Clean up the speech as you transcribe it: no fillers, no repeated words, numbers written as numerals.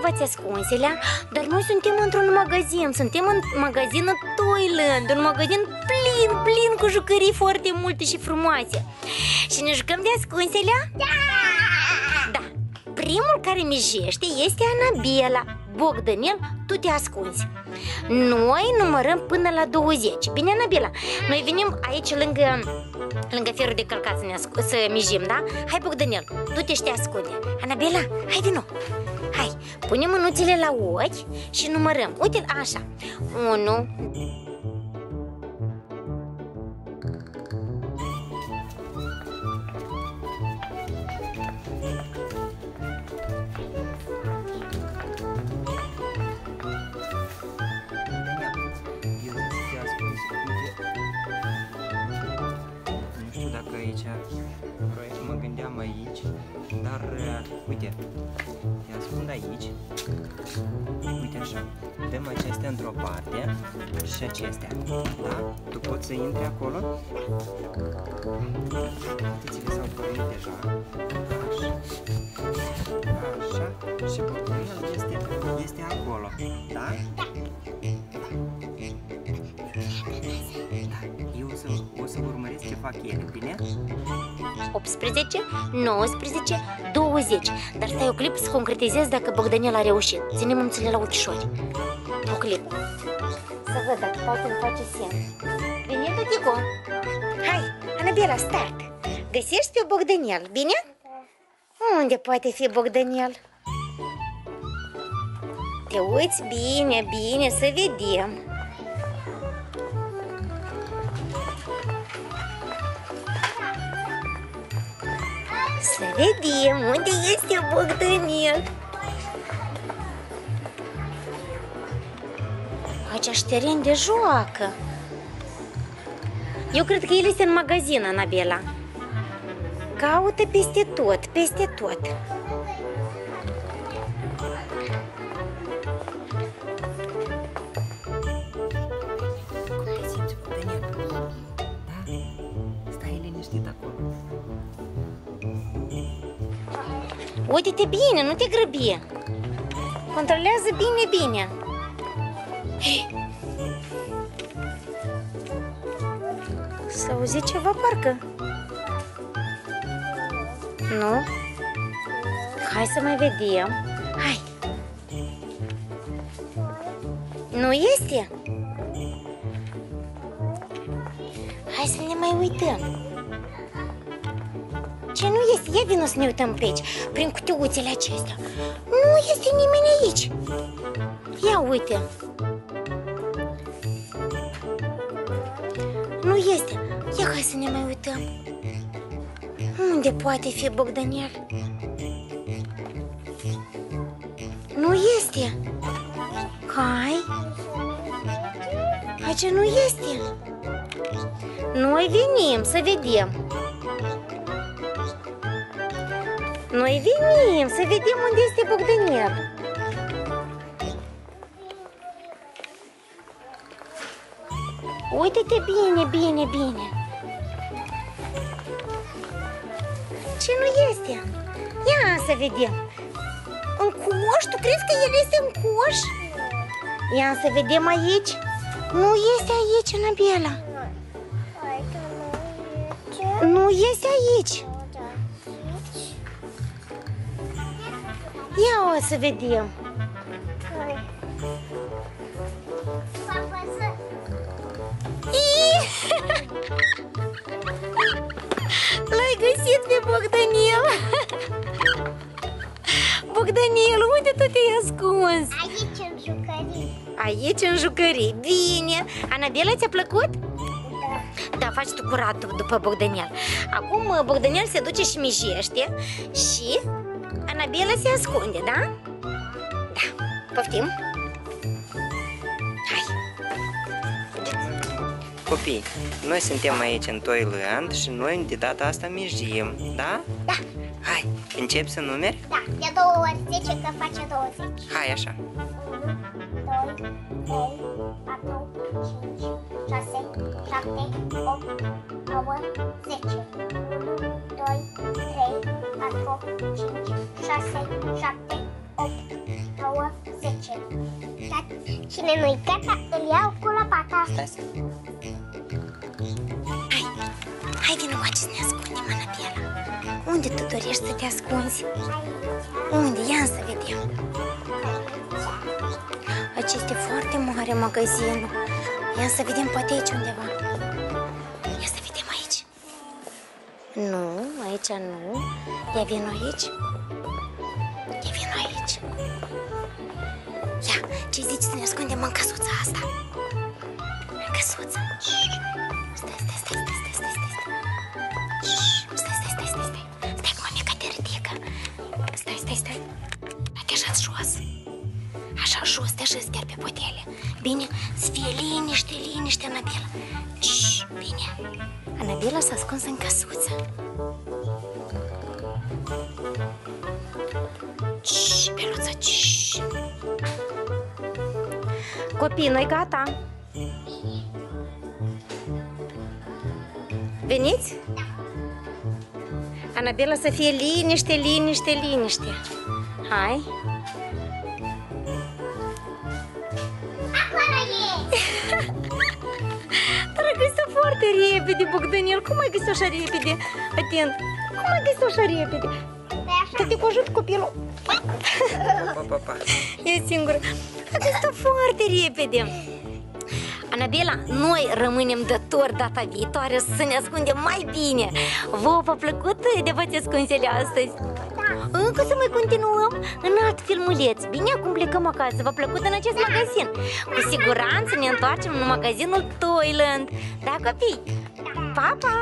luați ascunselea, dar noi suntem într-un magazin, suntem în magazinul Toyland, un magazin plin cu jucării foarte multe și frumoase. Și ne jucăm de ascunselea? Da! Primul care mijește este Anabela. Bogdanel, tu te ascunzi. Noi numărăm până la 20. Bine, Anabela? Noi venim aici lângă ferul de călcat să mijim, da? Hai, Bogdanel, du-te și te ascunde. Anabela, hai, vino. Hai, punem mânuțele la ochi și numărăm. Uite, așa. 1. Mă gândeam aici, dar uite, te ascund aici. Uite așa, dăm acestea într-o parte și acestea, da? Tu poți să intri acolo? Uite-ți-le s-au pornit deja. Așa, și Bogdanel este acolo, da? Eu o să urmăresc ce fac ele, bine? 18, 19, 20. Dar stai o clip să concretizez dacă Bogdanel a reușit. Ține mânuțele la ochișori. O clip. Să văd dacă poate îmi face semn. Bine, Tutico? Hai, Anabela, start. Găsești pe Bogdanel, bine? Unde poate fi Bogdanel? Te uiți bine, să vedem. Să vedem unde este Bogdanel. Aici teren de joacă. Eu cred că el este în magazin, Anabela. Caută peste tot, peste tot. Stai liniștit acolo. Uite-te bine, nu te grăbi. Controlează bine. S-auzi ceva parcă? Nu? Hai să mai vedem. Hai. Nu este? Hai să ne mai uităm. Ce nu este? Ia vină să ne uităm pe aici, prin cutiuțele acestea. Nu este nimeni aici. Ia uite. Nu este. Ia hai să ne mai uităm. Unde poate fi Bogdanel? Nu este. Hai. Aici nu este. Noi venim să vedem. Noi venim să vedem unde este Bogdanel. Uite-te bine. Ce nu este? Ia să vedem. În coș? Tu crezi că el este în coș? Ia să vedem aici. Nu este aici, Anabela. Nu este aici. Ia o să vedem. L-ai găsit pe Bogdanel. Bogdanel, unde tu te-ai ascuns? Aici în jucării. Aici în jucării. Bine. Anabela, ți-a plăcut? Da. Da, faci tu curat după Bogdanel. Acum Bogdanel se duce și mijește și Anabela se ascunde, da? Da. Poftim? Hai. Copii, noi suntem aici în Toyland și noi de data asta mijim, da? Da. Hai, începi să numeri? Da. De 2 ori 10 că face 20. Hai așa. 1, 2, 3, 4, 5, 6, 7, 8, 9, 10. 1, 2, 3, 4, 5, 6, 7, 8, 9, 9, 10. Cine nu-i gata, îl iau cu lopata. Stai. Hai vină cu să ne ascundem, Anabela. Unde tu dorești să te ascunzi? Unde? Ia să vedem. Aici este foarte mare magazinul. Ia să vedem, poate aici undeva. Ia să vedem aici. Nu, aici nu. Ia vino aici. Ia vino aici. Ia, ce zici să ne ascundem în căsuța asta? În căsuță. Stai. Stai, mamica te ridică. Stai. Te așezi jos. Așa jos, te așezi chiar pe podele. Bine? Să fie liniște, Anabela. Bine. Anabela s-a ascuns în căsuță. Beluță, Copii, noi gata. Veniți? Anabela să fie liniște. Hai. Acolo e! Dar ai găsit-o foarte repede, Bogdanel. Cum ai găsit-o așa repede? Atent. Cum ai găsit-o așa repede? Că te ajut copilul. Pa. E singură. Ai găsit-o foarte repede. Anabela, noi rămânem datori data viitoare să ne ascundem mai bine. Vă v-a plăcut de v-ați ascunsele astăzi? Încă să mai continuăm în alt filmuleț. Bine, acum plecăm acasă. V-a plăcut în acest magazin? Cu siguranță ne întoarcem în magazinul Toyland. Da, copii? Pa!